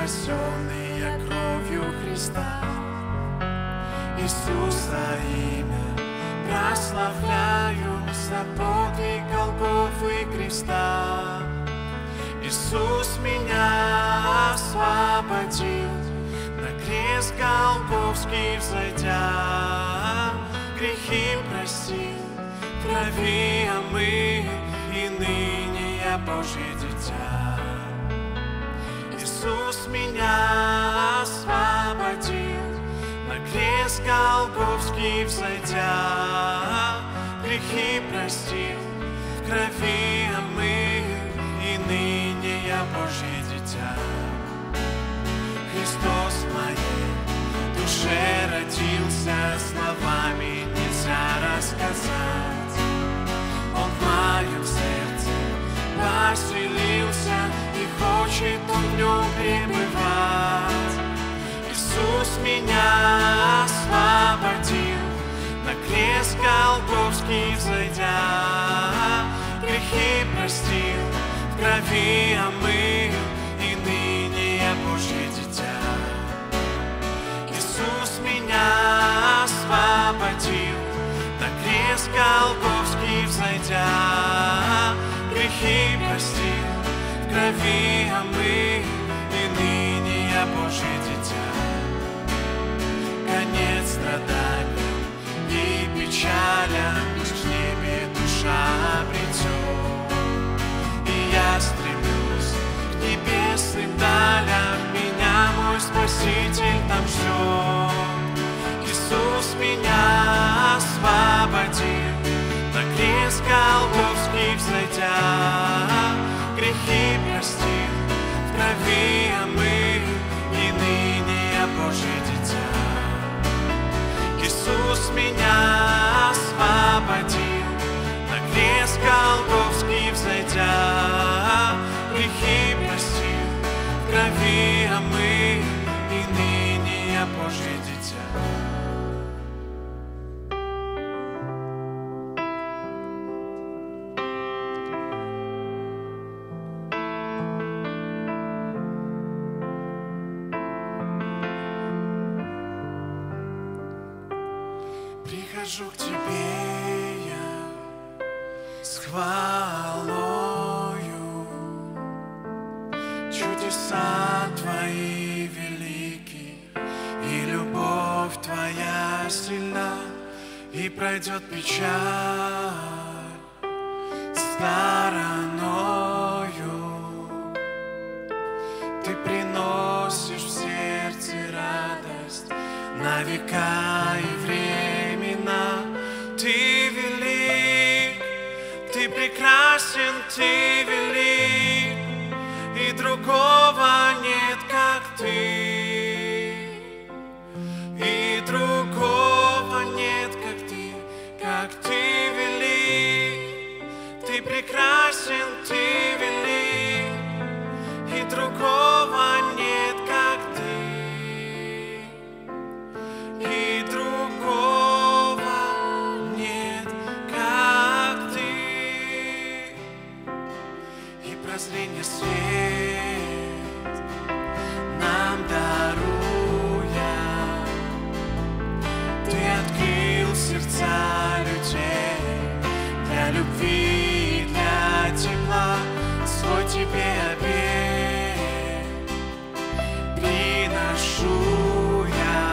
спасенные кровью Христа. Иисуса имя прославляю за подвиг Голгофы и креста. Иисус меня освободил, на крест Голгофский взойдя, грехи простил, крови омыл, и ныне я Божье дитя. Иисус меня освободил, на крест Голгофский взойдя, грехи простил, в крови омыл, и ныне я Божье дитя. Христос в моей душе родился, словами нельзя рассказать. Он в моем сердце поселился, и хочет Он в нем пребывать. Иисус меня освободил, на крест Голгофский взойдя, грехи простил, в крови омыл, и ныне я Божье дитя. Иисус меня освободил, на крест Голгофский взойдя, грехи простил, в крови омыл, и ныне я Божье дитя. Конец страданиям и печалям в небе душа обретет. И я стремлюсь к небесным далям, меня мой Спаситель там ждет. Иисус меня освободил, на крест Голгофский взойдя, грехи простил, в крови омыл, и ныне я Божье дитя. Иисус меня освободил, на крест Голгофский взойдя, грехи простил, в крови омыл, и ныне я Божье дитя. Прихожу к Тебе я с хвалою, чудеса Твои велики, и любовь Твоя сильна, и пройдет печаль стороною. Ты приносишь в сердце радость на века и времена. Ты велик, Ты прекрасен, Ты велик, и другого нет, как Ты. И другого нет, как Ты велик. Ты прекрасен, Ты велик, и другого нет, как Ты. И другого нет, как Ты. И прозрение свет нам даруя, Ты открыл сердца людей для любви и для тепла. Свой Тебе обет приношу я.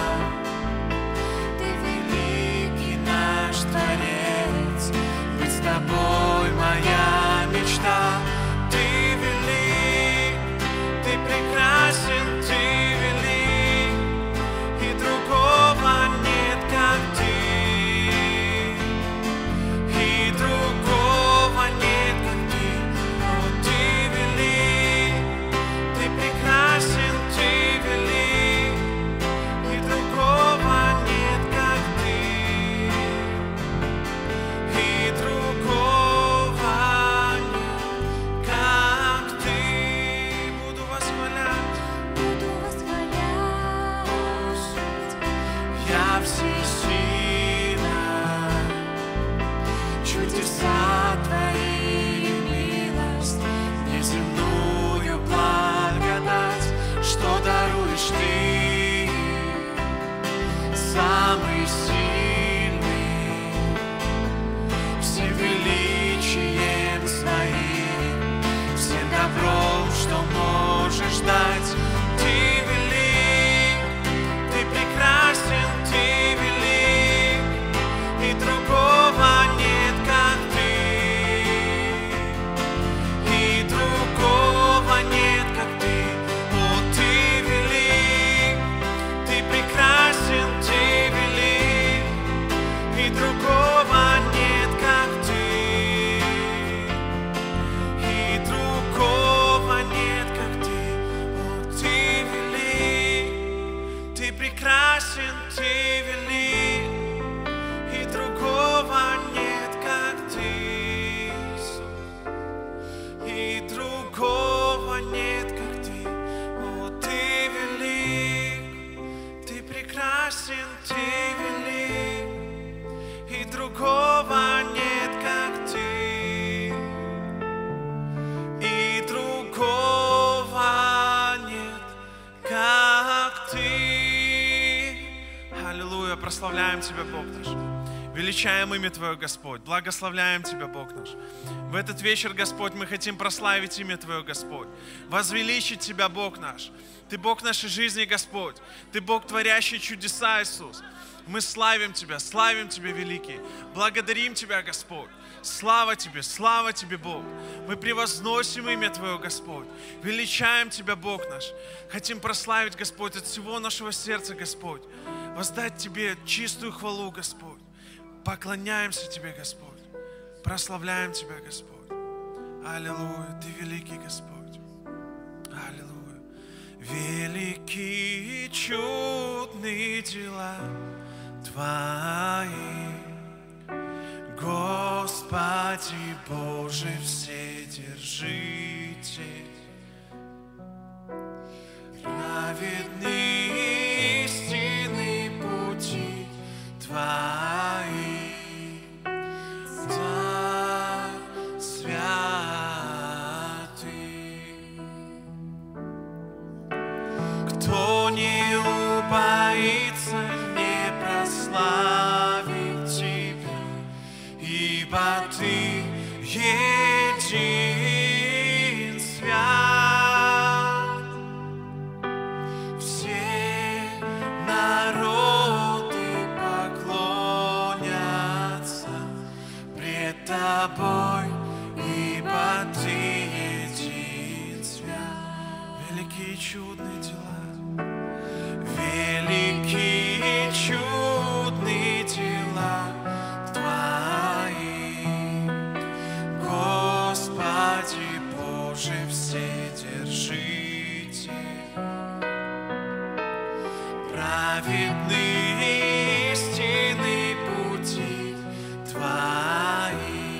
Ты великий наш Творец, быть с Тобой моя мечта. Ты велик, Ты прекрасен, Ты велик, и другого нет, как Ты. И другого всесильный, всем величием своим, всем добром, что можешь дать. Ты велик, ты прекрасен, ты велик, и другого нет, как ты, и другого нет, как ты. О, ты велик, ты прекрасен, ты велик, и другого нет, как ты, и другого нет, как ты. О, ты велик, ты прекрасен, ты велик, и другого нет, как ты, Иисус, и другого нет, как ты. О, ты велик, ты прекрасен, ты велик, и другого нет, как ты, и другого нет, как ты. Аллилуйя, прославляем Тебя, Бог наш. Величаем имя Твое, Господь. Благословляем Тебя, Бог наш. В этот вечер, Господь, мы хотим прославить имя Твое, Господь. Возвеличить Тебя, Бог наш. Ты Бог нашей жизни, Господь. Ты Бог, творящий чудеса, Иисус. Мы славим Тебя, великий. Благодарим Тебя, Господь. Слава Тебе, Бог. Мы превозносим имя Твое, Господь. Величаем Тебя, Бог наш. Хотим прославить, Господь, от всего нашего сердца, Господь. Воздать Тебе чистую хвалу, Господь. Поклоняемся Тебе, Господь. Прославляем Тебя, Господь. Аллилуйя, Ты великий, Господь. Аллилуйя. Великие чудные дела Твои, Господи Боже Вседержитель. Праведны истинные пути Твои, Царь святый. Кто не убоится, не прославит Тебя, ибо Ты един свят. Все народы поклонятся пред Тобой, ибо Ты един свят. Великие чудные дела, великие чудные дела Твои, Господи Боже Вседержитель. Праведны истинные пути Твои,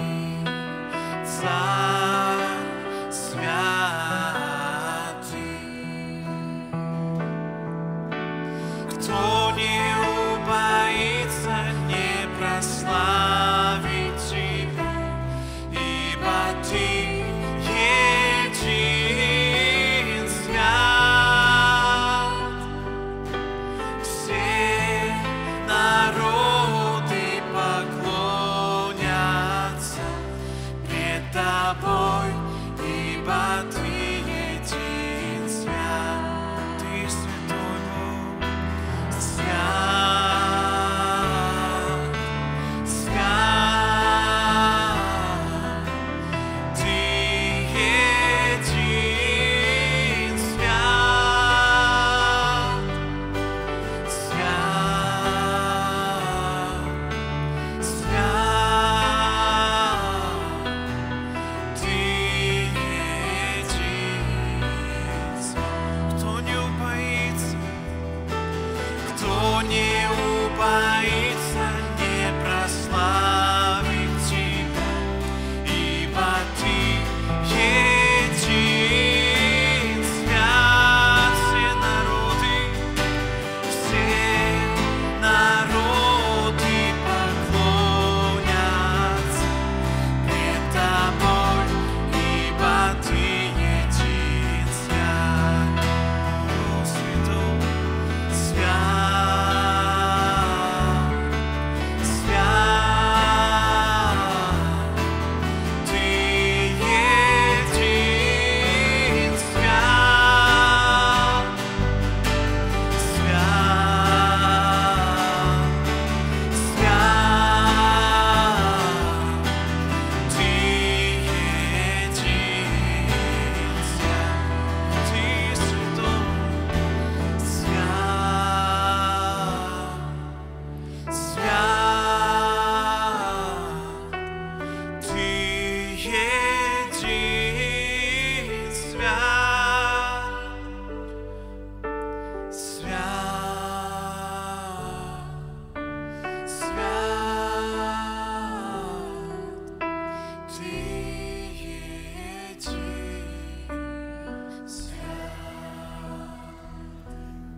Царь святый.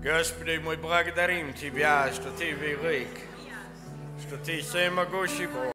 Господи, мы благодарим Тебя, что Ты велик, что Ты всемогущий Бог.